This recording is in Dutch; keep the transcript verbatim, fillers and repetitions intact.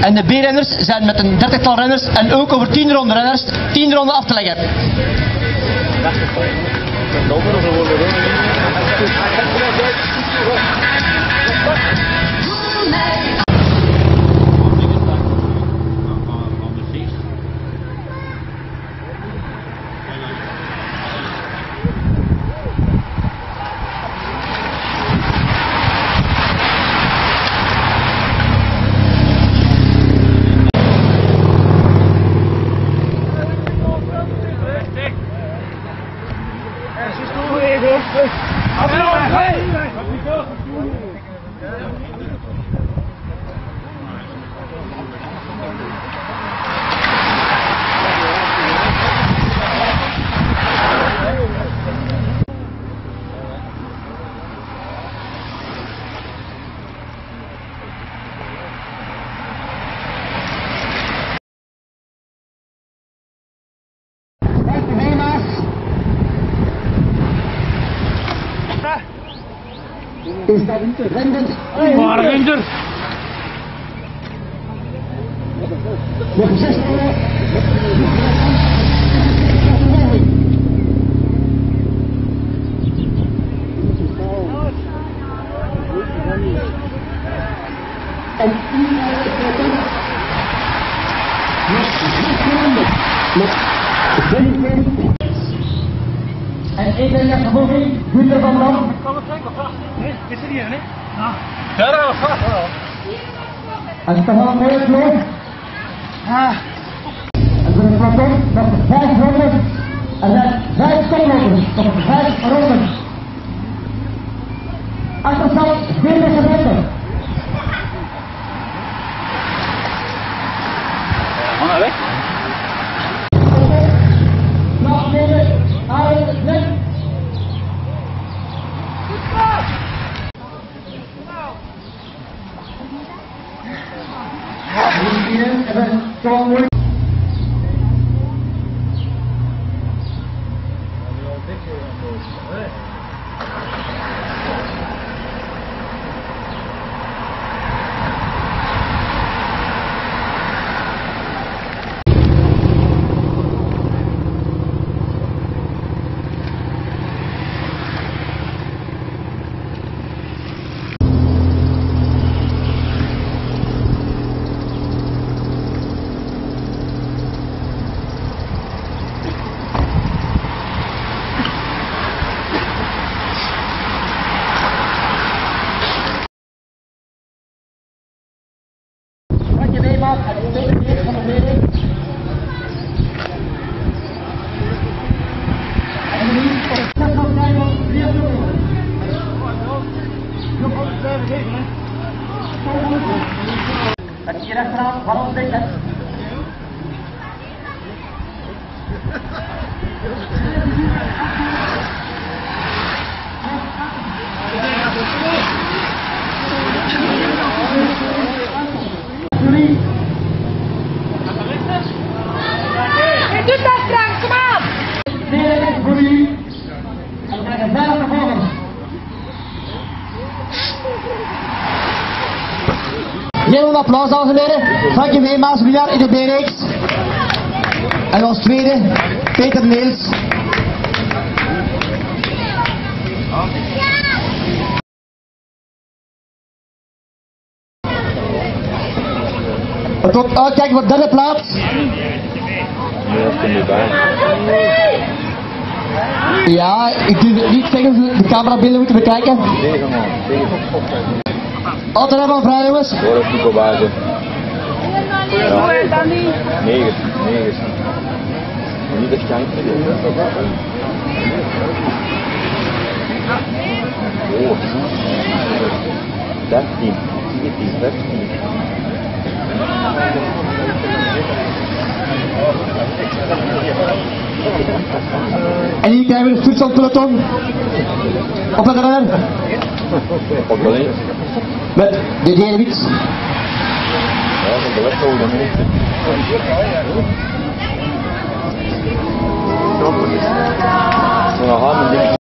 En de B-renners zijn met een dertigtal renners en ook over tien ronden renners tien ronden af te leggen. Is dat Render? Maar Render! Nog zes ronden. En En ik ben de vervolging, Gunther van Dam. Nee, is er hier, hè? Ja, dat gaat. En het gaan we het nog. Ah. En voor het peloton nog vijf ronden. Er zijn vijf koplopen, nog vijf ronden. Achterstand veertig seconden. Ga weg. Nog nemen, halen, weg. Hier hebben we Tom Mooi. En hier achteraan, waarom denk je? Je doet dat, Frank, kom aan! Tweede is voor u. En we krijgen vijf naar voren. Heel een applaus, dames en heren. Frankie Weemaas, winnaar in de B-reeks. En als tweede, Peter Neels. Het wordt uitkijken voor de derde plaats. Ja, ik durf het niet zeggen, de camerabeelden moeten bekijken. Altijd hebben we vrij, jongens. Hoor het niet op basis. Ja. negen, negen. Niet echt klein. Oh. dertien, veertien, vijftien. En hier krijgen we de fiets van het peloton. Op het renner. Op de lijn. Met de derde fiets. Ja, dat is de wedstrijd dan niet. Zo, dan gaan we